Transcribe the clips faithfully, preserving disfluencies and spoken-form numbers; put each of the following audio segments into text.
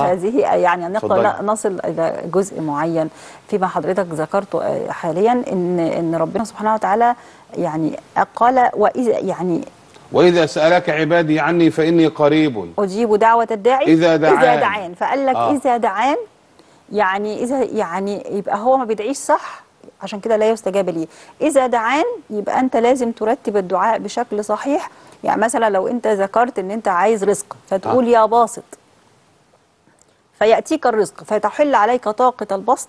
هذه يعني اتفضلي. نصل إلى جزء معين فيما حضرتك ذكرته حاليا، إن إن ربنا سبحانه وتعالى يعني قال وإذا يعني وإذا سألك عبادي عني فإني قريب أجيب دعوة الداعي إذا دعان, إذا دعان. فقال لك آه. إذا دعان، يعني إذا يعني يبقى هو ما بيدعيش صح، عشان كده لا يستجاب ليه. إذا دعان يبقى أنت لازم ترتب الدعاء بشكل صحيح. يعني مثلا لو أنت ذكرت إن أنت عايز رزق فتقول آه. يا باسط، فيأتيك الرزق، فتحل عليك طاقة البسط،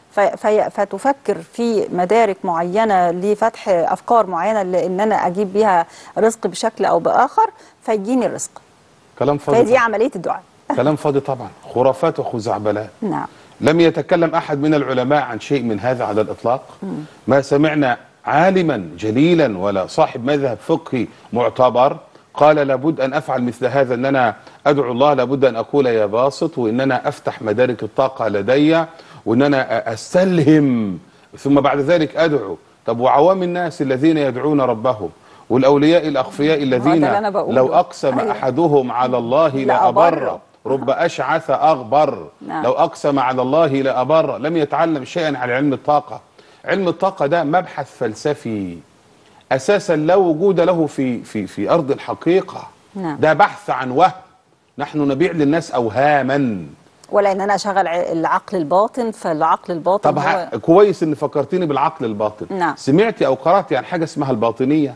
في فتفكر في مدارك معينة لفتح أفكار معينة لأن أنا أجيب بها رزق بشكل أو بآخر، فيجيني الرزق. كلام فاضي. فدي عملية الدعاء. كلام فاضي طبعا، خرافات وخزعبلات. نعم. لم يتكلم أحد من العلماء عن شيء من هذا على الإطلاق. مم. ما سمعنا عالما جليلا ولا صاحب مذهب فقهي معتبر قال لابد أن أفعل مثل هذا، أن أنا أدعو الله لابد أن أقول يا باسط، وأن أنا أفتح مدارك الطاقة لدي، وأن أنا أستلهم ثم بعد ذلك أدعو. طب وعوام الناس الذين يدعون ربهم والأولياء الأخفياء الذين لو أقسم أيوه. أحدهم على الله لأبر رب أشعث أغبر. نعم. لو أقسم على الله لأبر. لم يتعلم شيئا عن علم الطاقة. علم الطاقة ده مبحث فلسفي أساسا لا وجود له في في في أرض الحقيقة. نعم. ده بحث عن وهم. نحن نبيع للناس أوهاما، ولا ان انا اشغل العقل الباطن. فالعقل الباطن طب هو كويس ان فكرتيني بالعقل الباطن. نعم. سمعتي او قراتي عن حاجه اسمها الباطنيه؟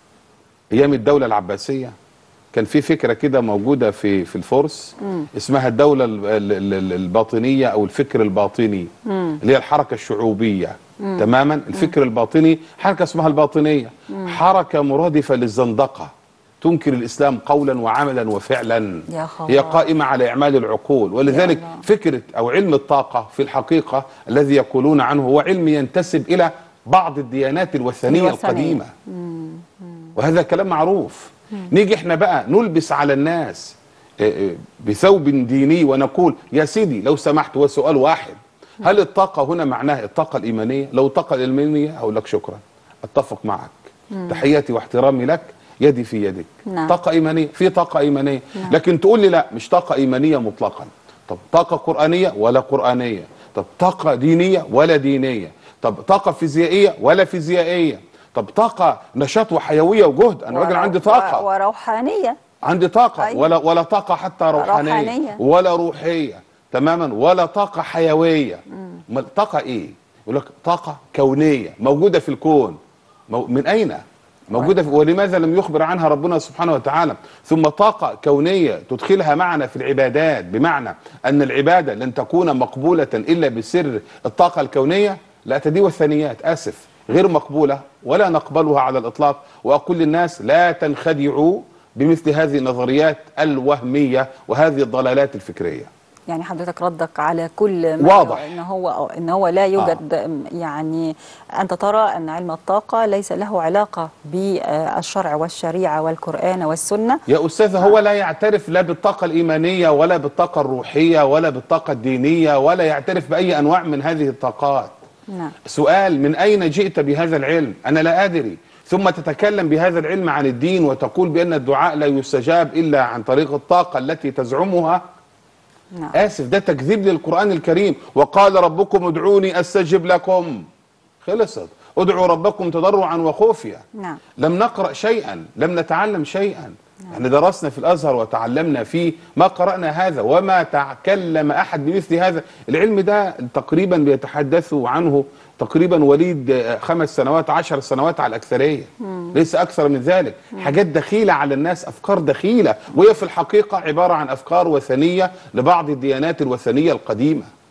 ايام الدوله العباسيه كان في فكره كده موجوده في في الفرس مم. اسمها الدوله الباطنيه او الفكر الباطني، مم. اللي هي الحركه الشعوبية. مم. تماما. الفكر مم. الباطني حركه اسمها الباطنيه، مم. حركه مرادفه للزندقه، تنكر الإسلام قولا وعملا وفعلا. يا هي قائمة على إعمال العقول. ولذلك فكرة أو علم الطاقة في الحقيقة الذي يقولون عنه هو علم ينتسب إلى بعض الديانات الوثنية, الوثنية. القديمة. مم. وهذا كلام معروف. مم. نيجي احنا بقى نلبس على الناس بثوب ديني ونقول يا سيدي لو سمحت، هو سؤال واحد، هل الطاقة هنا معناها الطاقة الإيمانية؟ لو الطاقة الإيمانية أقول لك شكرا، أتفق معك. مم. تحياتي واحترامي لك، يدي في يدك. نعم. طاقة إيمانية، في طاقة إيمانية. نعم. لكن تقول لي لا مش طاقة إيمانية مطلقا. طب طاقة قرآنية ولا قرآنية؟ طب طاقة دينية ولا دينية؟ طب طاقة فيزيائية ولا فيزيائية؟ طب طاقة نشاط وحيوية وجهد، أنا راجل عندي طاقة وروحانية، عندي طاقة. أيوة. ولا ولا طاقة حتى روحانية, روحانية. ولا روحية تماما، ولا طاقة حيوية. امال طاقة إيه؟ يقول لك طاقة كونية موجودة في الكون. من أين؟ موجودة في، ولماذا لم يخبر عنها ربنا سبحانه وتعالى؟ ثم طاقة كونية تدخلها معنا في العبادات، بمعنى أن العبادة لن تكون مقبولة إلا بسر الطاقة الكونية. لا، تدي وثنيات، آسف، غير مقبولة ولا نقبلها على الإطلاق. وأقول للناس لا تنخدعوا بمثل هذه النظريات الوهمية وهذه الضلالات الفكرية. يعني حضرتك ردك على كل ما واضح ان هو ان هو لا يوجد. آه. يعني انت ترى ان علم الطاقه ليس له علاقه بالشرع والشريعه والقران والسنه. يا استاذ، هو لا يعترف لا بالطاقه الايمانيه ولا بالطاقه الروحيه ولا بالطاقه الدينيه، ولا يعترف باي انواع من هذه الطاقات. نعم. سؤال: من اين جئت بهذا العلم؟ انا لا ادري. ثم تتكلم بهذا العلم عن الدين وتقول بان الدعاء لا يستجاب الا عن طريق الطاقه التي تزعمها. نعم. آسف، ده تكذيب للقرآن الكريم. وقال ربكم ادعوني أستجب لكم. خلصت. ادعوا ربكم تضرعا وخفيا. نعم. لم نقرأ شيئا، لم نتعلم شيئا. نعم. احنا درسنا في الأزهر وتعلمنا فيه، ما قرأنا هذا وما تكلم أحد بمثل هذا. العلم ده تقريبا بيتحدثوا عنه تقريبا وليد خمس سنوات عشر سنوات على الأكثرية. مم. ليس أكثر من ذلك. مم. حاجات دخيلة على الناس، أفكار دخيلة، وهي في الحقيقة عبارة عن أفكار وثنية لبعض الديانات الوثنية القديمة.